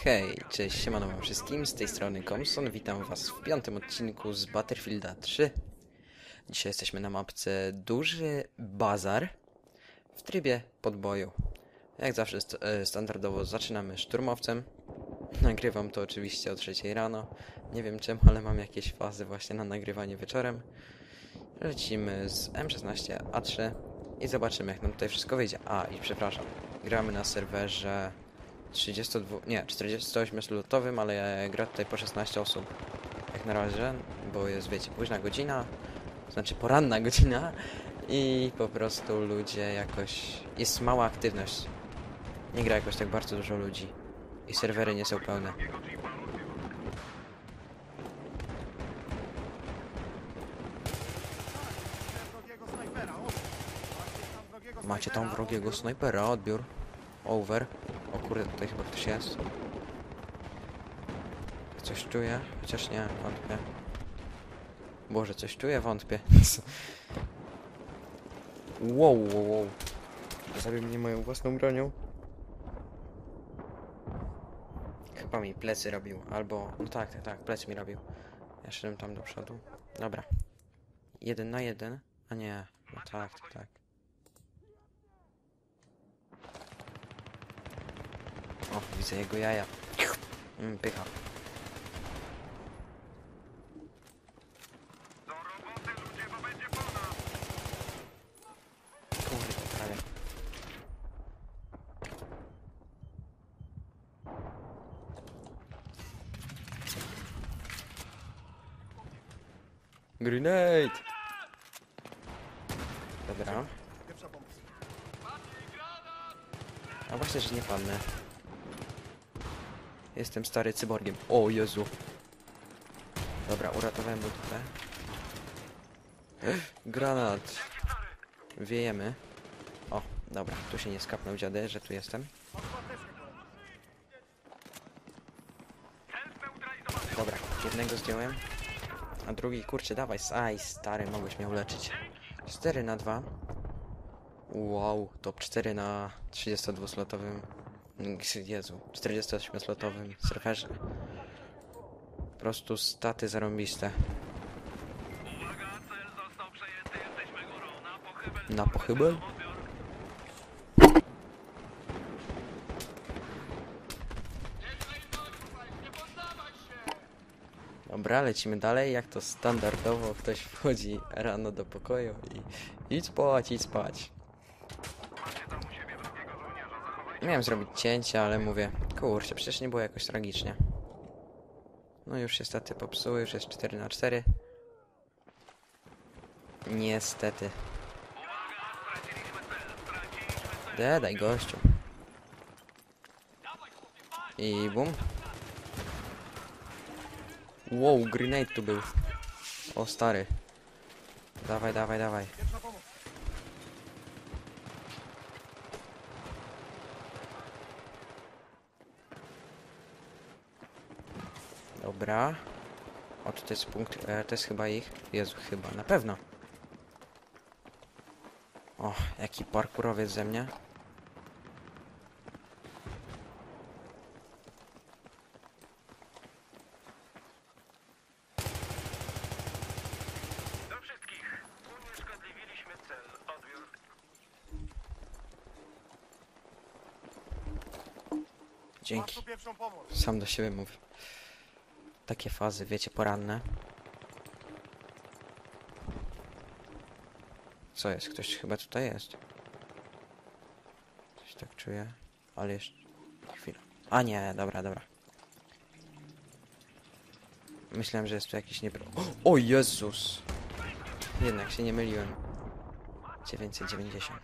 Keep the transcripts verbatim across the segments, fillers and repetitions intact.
Hej, cześć, siemano wam wszystkim, z tej strony Komson, witam was w piątym odcinku z Battlefielda trzy. Dzisiaj jesteśmy na mapce Duży Bazar w trybie podboju. Jak zawsze st standardowo zaczynamy szturmowcem. Nagrywam to oczywiście o trzeciej rano, nie wiem czemu, ale mam jakieś fazy właśnie na nagrywanie wieczorem. Lecimy z M szesnaście A trzy i zobaczymy, jak nam tutaj wszystko wyjdzie. A, i przepraszam, gramy na serwerze trzydzieści dwa, nie, czterdzieści osiem slotowym, ale gra tutaj po szesnaście osób jak na razie, bo jest, wiecie, późna godzina, znaczy poranna godzina i po prostu ludzie jakoś, jest mała aktywność, nie gra jakoś tak bardzo dużo ludzi i serwery nie są pełne. Macie tam wrogiego snajpera, odbiór. Over. O kurde, tutaj chyba ktoś jest. Coś czuję, chociaż nie, wątpię. Boże, coś czuję, wątpię. Wow, wow, wow. Zabił mnie moją własną bronią. Chyba mi plecy robił, albo... No tak, tak, tak, plecy mi robił. Ja szedłem tam do przodu. Dobra. Jeden na jeden. A nie, no tak, tak, tak. O, widzę jego jaja. Mm, pycha. Kurde, prawie. Grenade! Dobra. A właśnie, że nie padnę. Jestem stary cyborgiem. O Jezu. Dobra, uratowałem go tutaj. Granat. Wiejemy. O, dobra. Tu się nie skapnął dziady, że tu jestem. Dobra, jednego zdjąłem. A drugi, kurczę, dawaj. Aj, stary, mogłeś mnie uleczyć. cztery na dwa. Wow, top cztery na trzydziestodwuslotowym. Jezu, czterdziestoosmioslotowym serwerze. Po prostu staty zarąbiste. Na pochybel? Dobra, lecimy dalej. Jak to standardowo ktoś wchodzi rano do pokoju i idź spać, idź spać. Miałem zrobić cięcie, ale mówię, kurczę, przecież nie było jakoś tragicznie. No już się staty popsuły, już jest cztery na cztery. Niestety. De, daj gościu. I bum. Wow, grenade tu był. O stary. Dawaj, dawaj, dawaj. Dobra. O, tutaj jest punkt, e, to jest chyba ich. Jezu, chyba, na pewno. O, jaki parkurowiec ze mnie. Do wszystkich. Unieszkodliwiliśmy cel. Odbiór. Dzięki. Sam do siebie mówię. Takie fazy, wiecie, poranne. Co jest? Ktoś chyba tutaj jest. Coś tak czuję. Ale jeszcze... Chwilę. A nie, dobra, dobra. Myślałem, że jest tu jakiś niepro... O, o Jezus! Jednak się nie myliłem. dziewięćset dziewięćdziesiąt.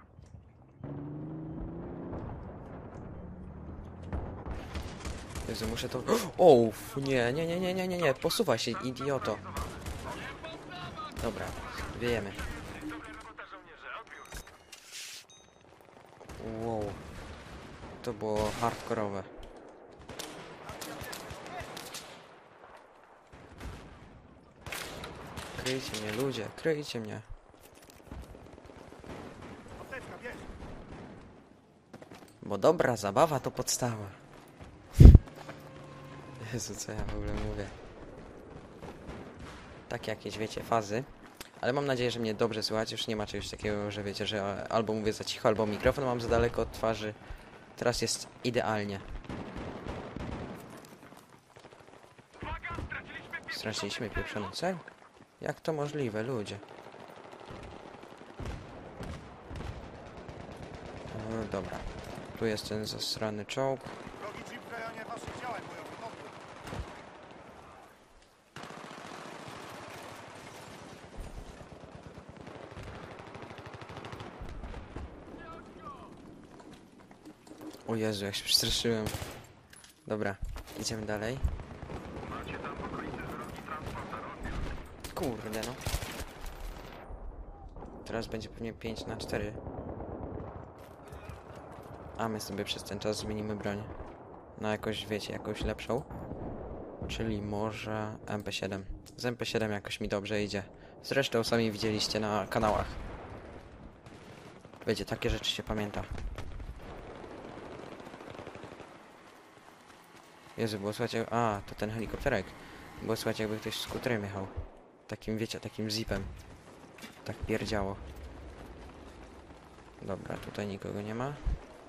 Jezu, muszę to... O, nie, nie, nie, nie, nie, nie, nie, posuwaj się, idioto. Dobra, wiejemy. Wow. To było hardkorowe. Kryjcie mnie, ludzie, kryjcie mnie. Bo dobra zabawa to podstawa. Jezu, co ja w ogóle mówię. Takie jakieś, wiecie, fazy. Ale mam nadzieję, że mnie dobrze słychać. Już nie ma czegoś takiego, że wiecie, że albo mówię za cicho, albo mikrofon mam za daleko od twarzy. Teraz jest idealnie. Straciliśmy pieprzony cel? Jak to możliwe, ludzie? No dobra. Tu jest ten zasrany czołg. Drogi jeep w rejonie waszych działań bojowych. Odbiór. O Jezu, jak się przestraszyłem. Dobra, idziemy dalej. Kurde no. Teraz będzie pewnie pięć na cztery. A my sobie przez ten czas zmienimy broń. Na jakąś, wiecie, jakąś lepszą. Czyli może M P siedem. Z M P siedem jakoś mi dobrze idzie. Zresztą sami widzieliście na kanałach. Wiecie, takie rzeczy się pamięta. Jezu, było słychać... A, to ten helikopterek. Było słychać, jakby ktoś skuterem jechał. Takim, wiecie, takim zipem. Tak pierdziało. Dobra, tutaj nikogo nie ma.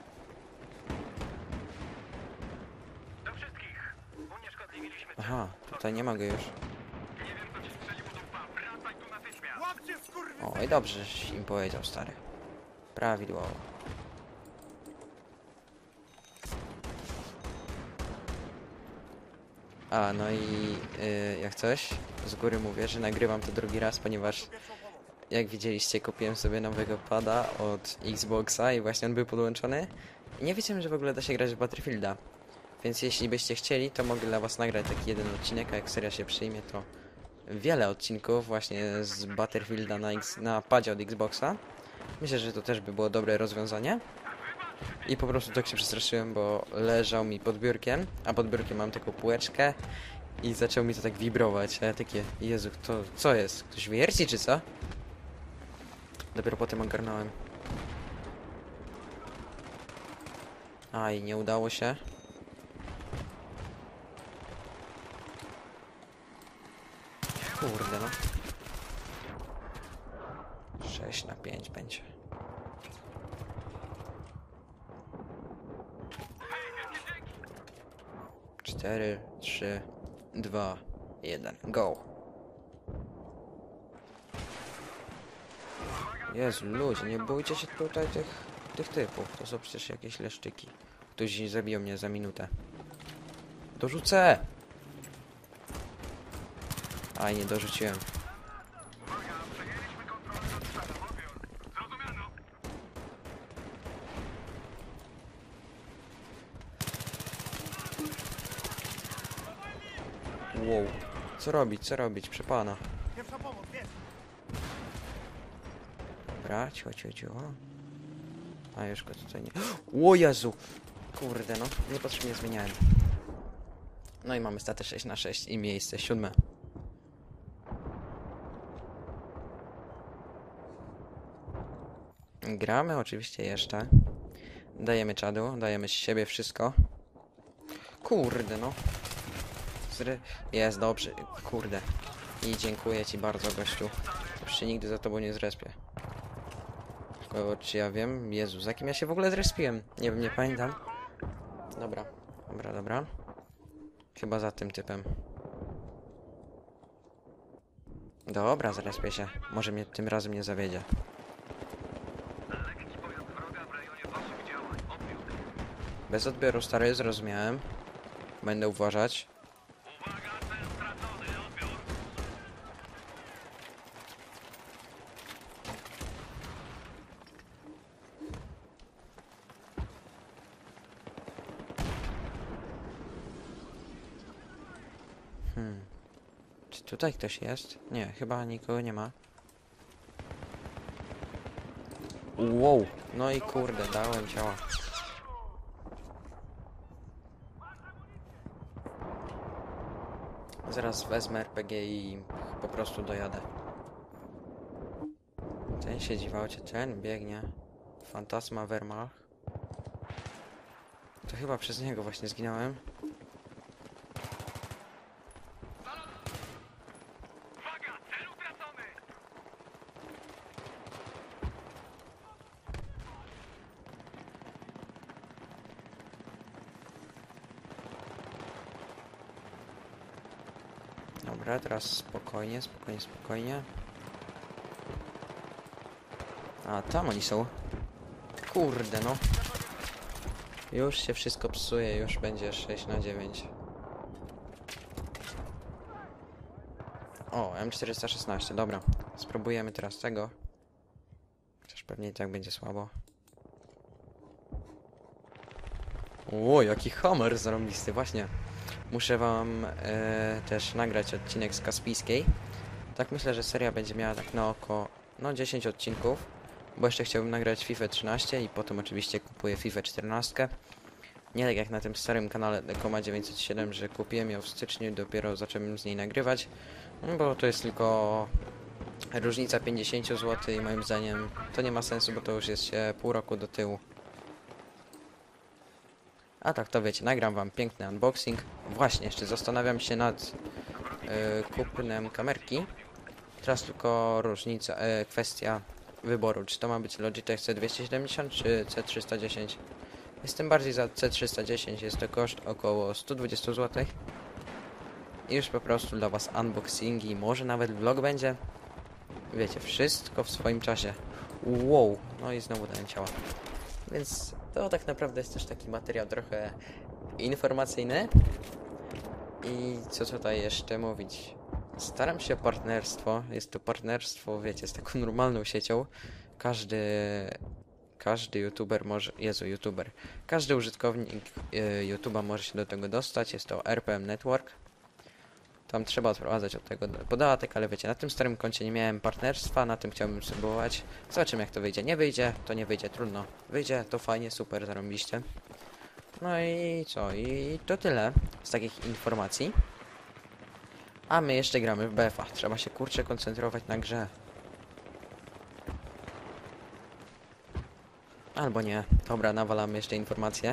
Do wszystkich. Unieszkodliwiliśmy cel. Aha, tutaj nie mogę już. Nie wiem, co ci strzeliło do łba. Wracaj tu natychmiast. Łapcie skurwy! O, i dobrze, żeś im powiedział, stary. Prawidłowo. A, no i yy, jak coś, z góry mówię, że nagrywam to drugi raz, ponieważ Pierwszą pomoc. jak widzieliście, kupiłem sobie nowego pada od Xboxa i właśnie on był podłączony. I nie wiedziałem, że w ogóle da się grać w Battlefielda. Więc jeśli byście chcieli, to mogę dla was nagrać taki jeden odcinek, a jak seria się przyjmie, to wiele odcinków właśnie z Battlefielda na, X, na padzie od Xboxa. Myślę, że to też by było dobre rozwiązanie. I po prostu tak się przestraszyłem, bo leżał mi pod biurkiem, a pod biurkiem mam taką półeczkę i zaczął mi to tak wibrować, a ja takie, Jezu, to co jest? Ktoś wierci czy co? Dopiero potem ogarnąłem. Aj, nie udało się. Kurde no. sześć na pięć będzie. cztery, trzy, dwa, jeden, go. Jezu, ludzie, nie bójcie się tutaj tych, tych typów. To są przecież jakieś leszczyki. Ktoś zabił mnie za minutę. Dorzucę! Aj, nie dorzuciłem. Wow. Co robić, co robić, przepana. Pierwsza pomoc, jest! Dobra, cicho, cicho, cicho. A już go tutaj nie... O Jezu! Kurde no, niepotrzebnie zmieniałem. No i mamy statę sześć na sześć i miejsce siódme. Gramy oczywiście jeszcze. Dajemy czadu, dajemy z siebie wszystko. Kurde no. Zry... Jest, dobrze, kurde. I dziękuję ci bardzo, gościu. Już się nigdy za tobą nie zrespię. Tylko czy ja wiem? Jezu, za kim ja się w ogóle zrespiłem? Nie wiem, nie pamiętam. Dobra, dobra, dobra. Chyba za tym typem. Dobra, zrespię się. Może mnie tym razem nie zawiedzie. Lekki pojazd wroga w rejonie waszych działań. Odbiór. Bez odbioru, stary, zrozumiałem. Będę uważać. Uwaga, cel stracony. Odbiór. Hmm. Czy tutaj ktoś jest? Nie, chyba nikogo nie ma. Wow, no i kurde, dałem ciała. Zaraz wezmę R P G i po prostu dojadę. Ten siedzi w aucie, ten biegnie. Fantasma Wehrmacht. To chyba przez niego właśnie zginąłem. Dobra, teraz spokojnie, spokojnie, spokojnie. A, tam oni są. Kurde, no. Już się wszystko psuje, już będzie sześć na dziewięć. O, M czterysta szesnaście, dobra. Spróbujemy teraz tego. Chociaż pewnie i tak będzie słabo. O, jaki hammer zarąbisty, właśnie. Muszę wam e, też nagrać odcinek z Kaspijskiej. Tak myślę, że seria będzie miała tak na oko, no dziesięć odcinków. Bo jeszcze chciałbym nagrać FIFA trzynaście i potem oczywiście kupuję FIFA czternaście. Nie tak jak na tym starym kanale Koma dziewięćset siedem, że kupiłem ją w styczniu i dopiero zacząłem z niej nagrywać. Bo to jest tylko różnica pięćdziesiąt złotych i moim zdaniem to nie ma sensu, bo to już jest się pół roku do tyłu. A tak to wiecie, nagram wam piękny unboxing. Właśnie, jeszcze zastanawiam się nad yy, kupnem kamerki. Teraz tylko różnica, yy, kwestia wyboru, czy to ma być Logitech C dwieście siedemdziesiąt czy C trzysta dziesięć. Jestem bardziej za C trzysta dziesięć, jest to koszt około sto dwadzieścia złotych. I już po prostu dla was unboxingi, może nawet vlog będzie. Wiecie, wszystko w swoim czasie. Wow, no i znowu dałem ciała. Więc to tak naprawdę jest też taki materiał trochę informacyjny. I co tutaj jeszcze mówić? Staram się o partnerstwo. Jest to partnerstwo, wiecie, z taką normalną siecią. Każdy... Każdy youtuber może... Jezu, youtuber. Każdy użytkownik y, YouTube'a może się do tego dostać. Jest to R P M Network. Tam trzeba odprowadzać od tego podatek, ale wiecie, na tym starym koncie nie miałem partnerstwa, na tym chciałbym spróbować. Zobaczymy jak to wyjdzie. Nie wyjdzie, to nie wyjdzie, trudno. Wyjdzie, to fajnie, super, zarąbiście. No i co? I to tyle z takich informacji. A my jeszcze gramy w B F A. Trzeba się kurczę koncentrować na grze. Albo nie. Dobra, nawalamy jeszcze informacje.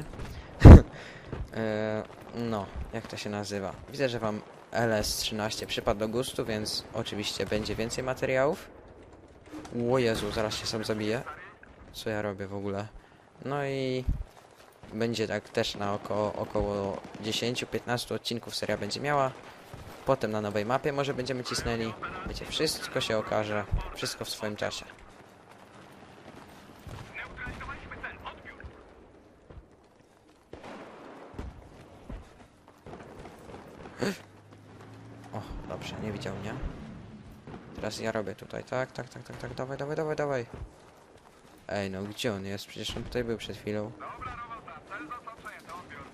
yy, no, jak to się nazywa? Widzę, że wam L S trzynaście przypadł do gustu, więc oczywiście będzie więcej materiałów. O Jezu, zaraz się sam zabiję. Co ja robię w ogóle? No i będzie tak też na około, około dziesięć do piętnastu odcinków seria będzie miała. Potem na nowej mapie może będziemy cisnęli. Wiecie, wszystko się okaże. Wszystko w swoim czasie. O, dobrze, nie widział mnie. Teraz ja robię tutaj, tak, tak, tak, tak, tak, dawaj, dawaj, dawaj, dawaj. Ej, no gdzie on jest? Przecież on tutaj był przed chwilą. Dobra robota, cel został przejęty, odbiór.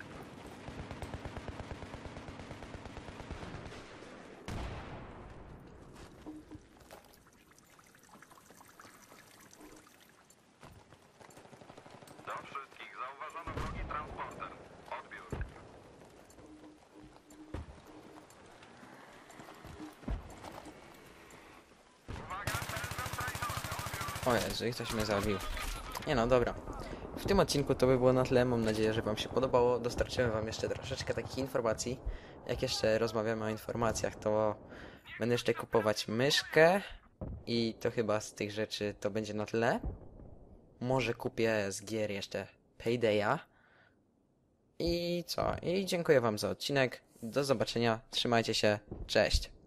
Do wszystkich, zauważono wrogi transporter. Odbiór. Uwaga, cel neutralizowany, odbiór. O Jezu, i ktoś mnie zabił. Nie no, dobra. W tym odcinku to by było na tyle. Mam nadzieję, że wam się podobało. Dostarczyłem wam jeszcze troszeczkę takich informacji. Jak jeszcze rozmawiamy o informacjach, to będę jeszcze kupować myszkę. I to chyba z tych rzeczy to będzie na tyle. Może kupię z gier jeszcze Paydaya. I co? I dziękuję wam za odcinek. Do zobaczenia. Trzymajcie się. Cześć.